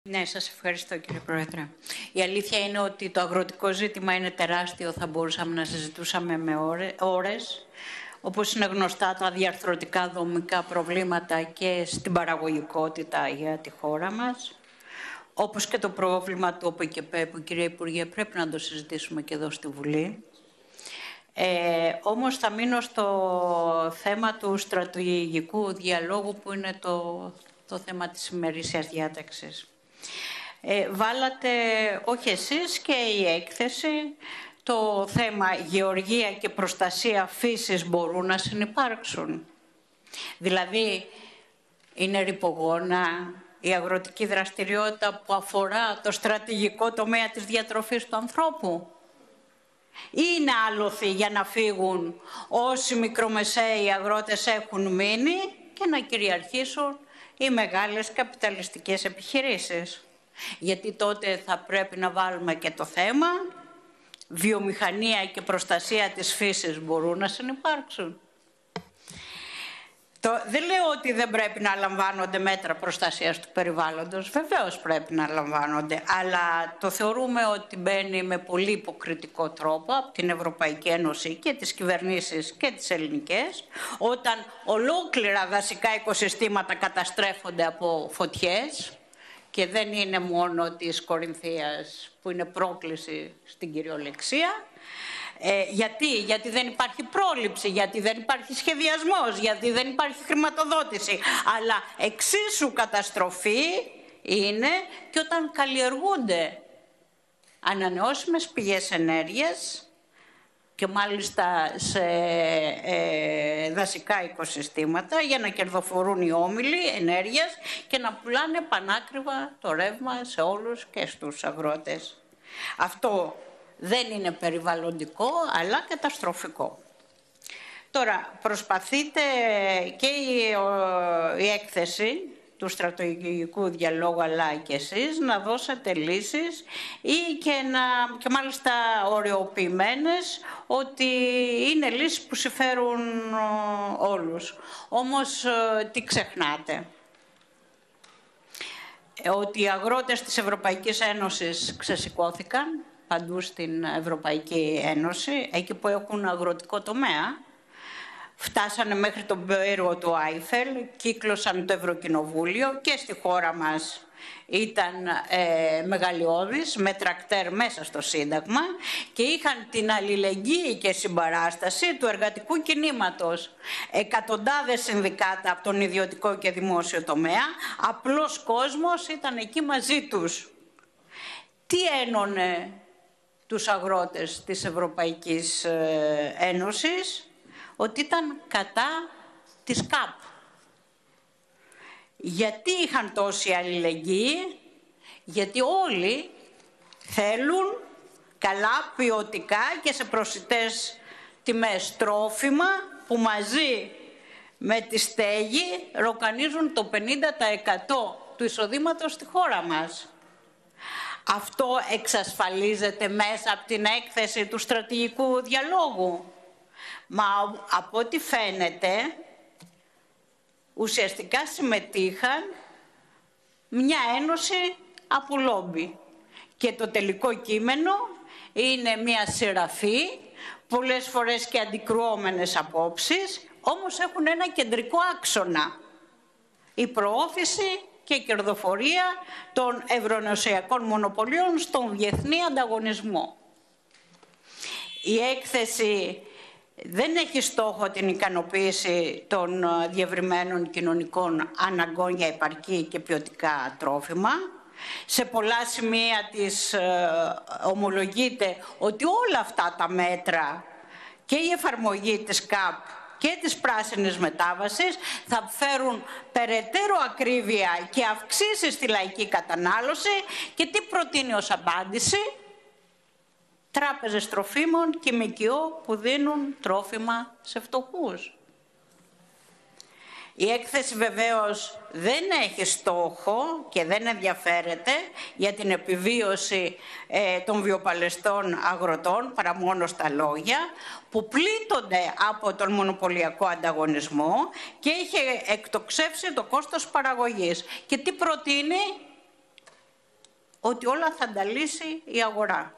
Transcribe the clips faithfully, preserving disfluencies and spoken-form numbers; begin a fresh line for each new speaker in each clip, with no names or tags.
Ναι, σας ευχαριστώ κύριε Πρόεδρε. Η αλήθεια είναι ότι το αγροτικό ζήτημα είναι τεράστιο, θα μπορούσαμε να συζητούσαμε με ώρες. Όπως είναι γνωστά τα διαρθρωτικά δομικά προβλήματα και στην παραγωγικότητα για τη χώρα μας. Όπως και το πρόβλημα του ΟΠΕΚΕΠΕ που κυρία Υπουργέ πρέπει να το συζητήσουμε και εδώ στη Βουλή. Ε, όμως θα μείνω στο θέμα του στρατηγικού διαλόγου που είναι το, το θέμα της ημερήσιας διάταξης. Ε, βάλατε, όχι εσείς και η έκθεση, το θέμα γεωργία και προστασία φύσης μπορούν να συνυπάρξουν. Δηλαδή, είναι ρυπογόνα η αγροτική δραστηριότητα που αφορά το στρατηγικό τομέα της διατροφής του ανθρώπου. Ή είναι άλοθη για να φύγουν όσοι μικρομεσαίοι αγρότες έχουν μείνει και να κυριαρχήσουν οι μεγάλες καπιταλιστικές επιχειρήσεις. Γιατί τότε θα πρέπει να βάλουμε και το θέμα βιομηχανία και προστασία της φύσης μπορούν να συνυπάρξουν. Το, δεν λέω ότι δεν πρέπει να λαμβάνονται μέτρα προστασίας του περιβάλλοντος, βεβαίως πρέπει να λαμβάνονται, αλλά το θεωρούμε ότι μπαίνει με πολύ υποκριτικό τρόπο από την Ευρωπαϊκή Ένωση και τις κυβερνήσεις και τις ελληνικές, όταν ολόκληρα δασικά οικοσυστήματα καταστρέφονται από φωτιές και δεν είναι μόνο της Κορινθίας που είναι πρόκληση στην κυριολεξία. Ε, γιατί, γιατί δεν υπάρχει πρόληψη, γιατί δεν υπάρχει σχεδιασμός, γιατί δεν υπάρχει χρηματοδότηση. Αλλά εξίσου καταστροφή είναι και όταν καλλιεργούνται ανανεώσιμες πηγές ενέργειας και μάλιστα σε ε, δασικά οικοσυστήματα για να κερδοφορούν οι όμιλοι ενέργειας και να πουλάνε πανάκριβα το ρεύμα σε όλους και στους αγρότες. Αυτό δεν είναι περιβαλλοντικό, αλλά καταστροφικό. Τώρα, προσπαθείτε και η, η έκθεση του στρατηγικού διαλόγου, αλλά και εσείς, να δώσετε λύσεις ή και, να, και μάλιστα οριοποιημένες, ότι είναι λύσεις που συμφέρουν όλους. Όμως, τι ξεχνάτε? Ότι οι αγρότες της Ευρωπαϊκής Ένωσης ξεσηκώθηκαν παντού στην Ευρωπαϊκή Ένωση, εκεί που έχουν αγροτικό τομέα, φτάσανε μέχρι τον πύργο του Άιφελ, κύκλωσαν το Ευρωκοινοβούλιο και στη χώρα μας ήταν ε, μεγαλειώδης, με τρακτέρ μέσα στο Σύνταγμα και είχαν την αλληλεγγύη και συμπαράσταση του εργατικού κινήματος. Εκατοντάδες συνδικάτα από τον ιδιωτικό και δημόσιο τομέα, απλός κόσμος ήταν εκεί μαζί τους. Τι ένωνε τους αγρότες της Ευρωπαϊκής Ένωσης? Ότι ήταν κατά της ΚΑΠ. Γιατί είχαν τόση αλληλεγγύη? Γιατί όλοι θέλουν καλά, ποιοτικά και σε προσιτές τιμές τρόφιμα που μαζί με τη στέγη ροκανίζουν το πενήντα τοις εκατό του εισοδήματος στη χώρα μας. Αυτό εξασφαλίζεται μέσα από την έκθεση του στρατηγικού διαλόγου. Μα από ό,τι φαίνεται, ουσιαστικά συμμετείχαν μια ένωση από λόμπι. Και το τελικό κείμενο είναι μια σειραφή, πολλές φορές και αντικρουόμενες απόψεις, όμως έχουν ένα κεντρικό άξονα. Η προώθηση και κερδοφορία των ευρωενωσιακών μονοπωλίων στον διεθνή ανταγωνισμό. Η έκθεση δεν έχει στόχο την ικανοποίηση των διευρυμένων κοινωνικών αναγκών για επαρκή και ποιοτικά τρόφιμα. Σε πολλά σημεία της ε, ομολογείται ότι όλα αυτά τα μέτρα και η εφαρμογή της ΚΑΠ και της πράσινης μετάβασης θα φέρουν περαιτέρω ακρίβεια και αυξήσεις στη λαϊκή κατανάλωση. Και τι προτείνει ως απάντηση? Τράπεζες τροφίμων και ΜΚΟ που δίνουν τρόφιμα σε φτωχούς. Η έκθεση βεβαίως δεν έχει στόχο και δεν ενδιαφέρεται για την επιβίωση ε, των βιοπαλαιστών αγροτών παρά μόνο στα λόγια, που πλήττονται από τον μονοπωλιακό ανταγωνισμό και είχε εκτοξεύσει το κόστος παραγωγής. Και τι προτείνει? ότι όλα θα τα λύσει η αγορά.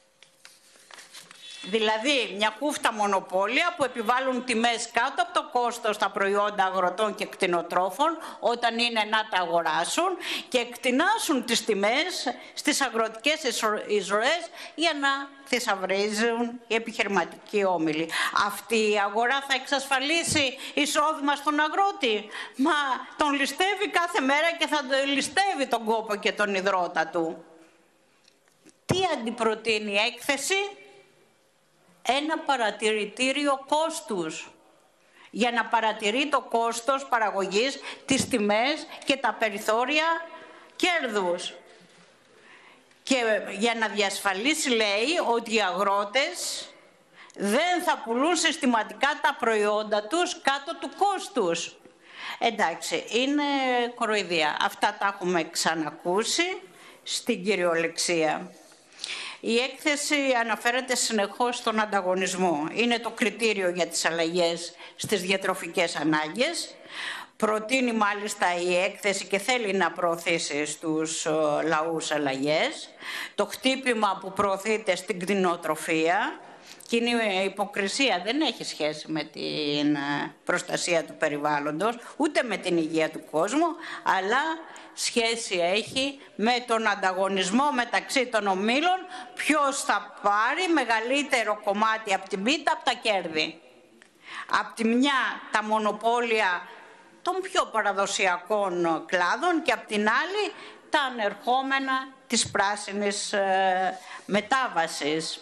Δηλαδή, μια κούφτα μονοπόλια που επιβάλλουν τιμές κάτω από το κόστος στα προϊόντα αγροτών και κτηνοτρόφων όταν είναι να τα αγοράσουν και εκτινάσουν τις τιμές στις αγροτικές εισρωές για να θησαυρίζουν οι επιχειρηματικοί όμιλοι. Αυτή η αγορά θα εξασφαλίσει εισόδημα στον αγρότη? Μα τον ληστεύει κάθε μέρα και θα τον ληστεύει τον κόπο και τον υδρότα του. Τι αντιπροτείνει η έκθεση? Ένα παρατηρητήριο κόστους για να παρατηρεί το κόστος παραγωγής, τις τιμές και τα περιθώρια κέρδους. Και για να διασφαλίσει, λέει, ότι οι αγρότες δεν θα πουλούν συστηματικά τα προϊόντα τους κάτω του κόστους. Εντάξει, είναι κοροϊδία. Αυτά τα έχουμε ξανακούσει στην κυριολεξία. Η έκθεση αναφέρεται συνεχώς στον ανταγωνισμό. Είναι το κριτήριο για τις αλλαγές στις διατροφικές ανάγκες. Προτείνει μάλιστα η έκθεση και θέλει να προωθήσει στους λαούς αλλαγές. Το χτύπημα που προωθείται στην κτηνοτροφία, και η υποκρισία δεν έχει σχέση με την προστασία του περιβάλλοντος, ούτε με την υγεία του κόσμου, αλλά σχέση έχει με τον ανταγωνισμό μεταξύ των ομίλων, ποιος θα πάρει μεγαλύτερο κομμάτι από την πίτα, από τα κέρδη. Απ' τη μια τα μονοπόλια των πιο παραδοσιακών κλάδων και απ' την άλλη τα ανερχόμενα της πράσινης ε, μετάβασης.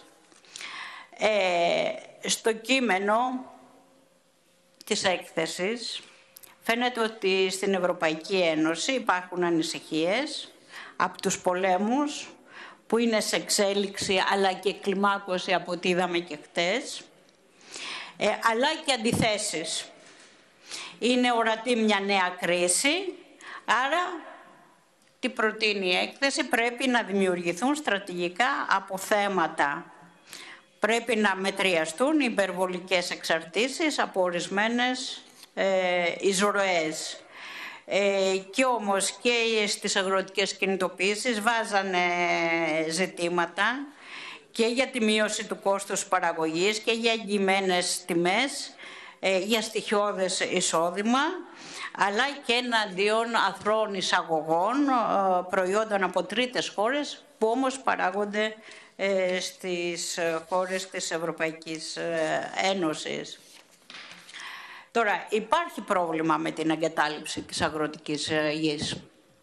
Ε, στο κείμενο της έκθεσης φαίνεται ότι στην Ευρωπαϊκή Ένωση υπάρχουν ανησυχίες από τους πολέμους που είναι σε εξέλιξη αλλά και κλιμάκωση από ό,τι είδαμε και χτες, ε, αλλά και αντιθέσεις. Είναι ορατή μια νέα κρίση, άρα τι προτείνει η έκθεση? Πρέπει να δημιουργηθούν στρατηγικά αποθέματα. Πρέπει να μετριαστούν οι υπερβολικές εξαρτήσεις από ορισμένες ε, εισρωές. Ε, και όμως και στις αγροτικές κινητοποιήσεις βάζανε ζητήματα και για τη μείωση του κόστους παραγωγής και για εγγυημένες τιμές, ε, για στοιχειώδες εισόδημα, αλλά και εναντίον αθρώων εισαγωγών ε, προϊόντων από τρίτες χώρες που όμως παράγονται ε, στις χώρες της Ευρωπαϊκής Ένωσης. Τώρα, υπάρχει πρόβλημα με την εγκατάλειψη της αγροτικής γης.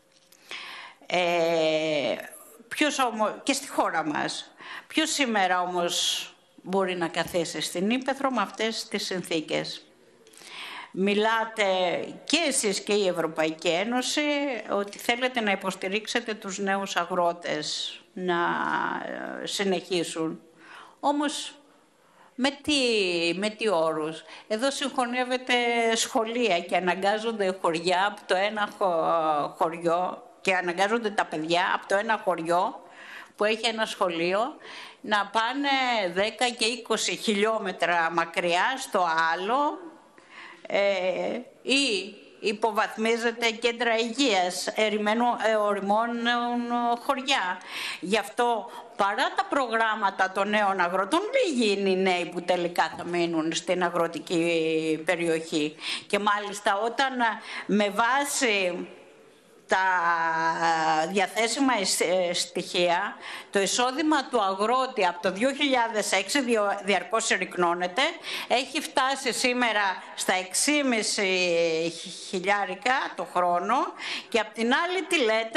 Ε, ποιος όμως, και στη χώρα μας. Ποιος σήμερα όμως μπορεί να καθίσει στην ύπαιθρο με αυτές τις συνθήκες? Μιλάτε και εσείς και η Ευρωπαϊκή Ένωση ότι θέλετε να υποστηρίξετε τους νέους αγρότες να συνεχίσουν. Όμως με τι, με τι όρους? Εδώ συγχωνεύεται σχολεία και αναγκάζονται χωριά από το ένα χωριό και αναγκάζονται τα παιδιά από το ένα χωριό που έχει ένα σχολείο να πάνε δέκα και είκοσι χιλιόμετρα μακριά στο άλλο, ε, ή υποβαθμίζεται κέντρα υγείας, οριμώνουν χωριά. Γι' αυτό, παρά τα προγράμματα των νέων αγροτών, λίγοι είναι οι νέοι που τελικά θα μείνουν στην αγροτική περιοχή. Και μάλιστα όταν με βάση τα διαθέσιμα στοιχεία, το εισόδημα του αγρότη από το δύο χιλιάδες έξι διαρκώς συρρυκνώνεται, έχει φτάσει σήμερα στα έξι και μισό χιλιάρικα το χρόνο και απ' την άλλη τι λέτε?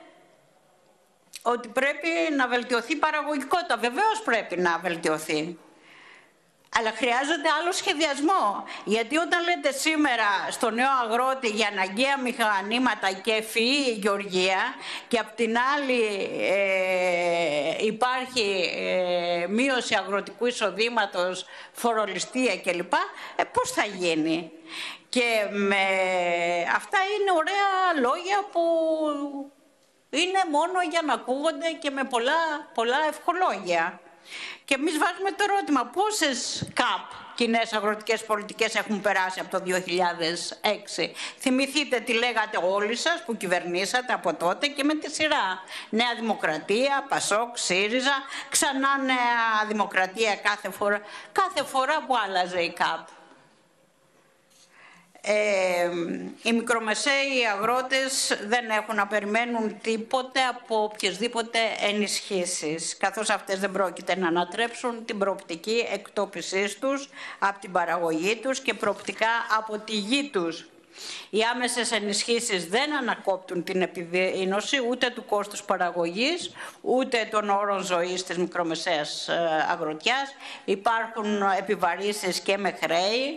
Ότι πρέπει να βελτιωθεί η παραγωγικότητα. Βεβαίως πρέπει να βελτιωθεί. Αλλά χρειάζεται άλλο σχεδιασμό. Γιατί όταν λέτε σήμερα στο νέο αγρότη για αναγκαία μηχανήματα και ευφυή γεωργία και απ' την άλλη ε, υπάρχει ε, μείωση αγροτικού εισοδήματος, φορολιστία κλπ. Ε, πώς θα γίνει? Και με... αυτά είναι ωραία λόγια που είναι μόνο για να ακούγονται και με πολλά, πολλά ευχολόγια. Και εμείς βάζουμε το ερώτημα, πόσες ΚΑΠ, κοινές αγροτικές πολιτικές, έχουν περάσει από το δύο χιλιάδες έξι. Θυμηθείτε τι λέγατε όλοι σας που κυβερνήσατε από τότε και με τη σειρά. Νέα Δημοκρατία, Πασόκ, ΣΥΡΙΖΑ, ξανά Νέα Δημοκρατία κάθε φορά, κάθε φορά που άλλαζε η ΚΑΠ. Ε, οι μικρομεσαίοι αγρότες δεν έχουν να περιμένουν τίποτε από οποιασδήποτε ενισχύσεις, καθώς αυτές δεν πρόκειται να ανατρέψουν την προοπτική εκτόπισής τους από την παραγωγή τους και προοπτικά από τη γη τους. Οι άμεσες ενισχύσεις δεν ανακόπτουν την επιδείνωση ούτε του κόστους παραγωγής, ούτε των όρων ζωής της μικρομεσαίας αγροτιάς. Υπάρχουν επιβαρύσεις και με χρέη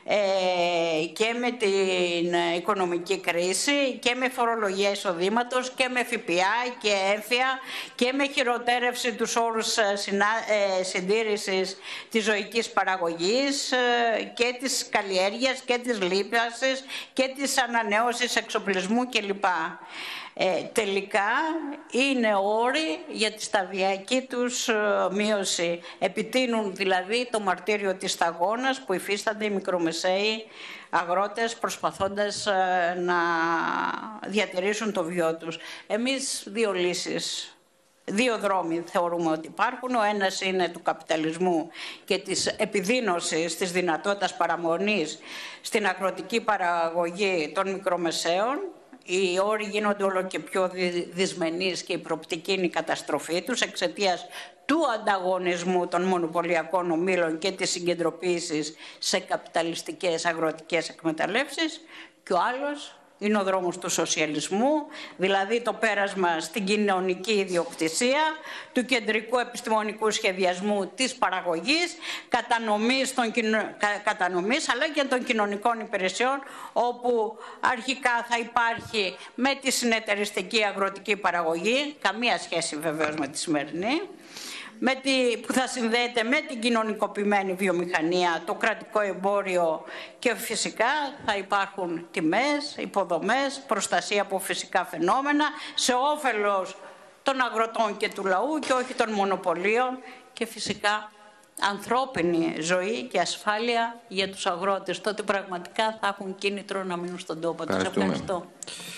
και με την οικονομική κρίση και με φορολογία εισοδήματος και με ΦΠΑ και έμφυα και με χειροτέρευση τους όρους συντήρησης της ζωικής παραγωγής και της καλλιέργειας και της λίπασης και της ανανέωσης εξοπλισμού κλπ. Ε, τελικά είναι όροι για τη σταδιακή τους ε, μείωση. Επιτείνουν δηλαδή το μαρτύριο της σταγόνας που υφίστανται οι μικρομεσαίοι αγρότες προσπαθώντας ε, να διατηρήσουν το βιό τους. Εμείς δύο λύσεις, δύο δρόμοι θεωρούμε ότι υπάρχουν. Ο ένας είναι του καπιταλισμού και της επιδείνωσης της δυνατότητας παραμονής στην αγροτική παραγωγή των μικρομεσαίων. Οι όροι γίνονται όλο και πιο δυσμενείς και η προοπτική είναι η καταστροφή τους εξαιτίας του ανταγωνισμού των μονοπωλιακών ομίλων και της συγκεντρωποίησης σε καπιταλιστικές αγροτικές εκμεταλλεύσεις. Και ο άλλος είναι ο δρόμος του σοσιαλισμού, δηλαδή το πέρασμα στην κοινωνική ιδιοκτησία, του κεντρικού επιστημονικού σχεδιασμού της παραγωγής, κατανομής, των, κατανομής αλλά και των κοινωνικών υπηρεσιών, όπου αρχικά θα υπάρχει με τη συνεταιριστική αγροτική παραγωγή, καμία σχέση βεβαίως με τη σημερινή, με τη, που θα συνδέεται με την κοινωνικοποιημένη βιομηχανία, το κρατικό εμπόριο και φυσικά θα υπάρχουν τιμές, υποδομές, προστασία από φυσικά φαινόμενα σε όφελος των αγροτών και του λαού και όχι των μονοπωλίων και φυσικά ανθρώπινη ζωή και ασφάλεια για τους αγρότες. Τότε πραγματικά θα έχουν κίνητρο να μείνουν στον τόπο τους. Ευχαριστώ.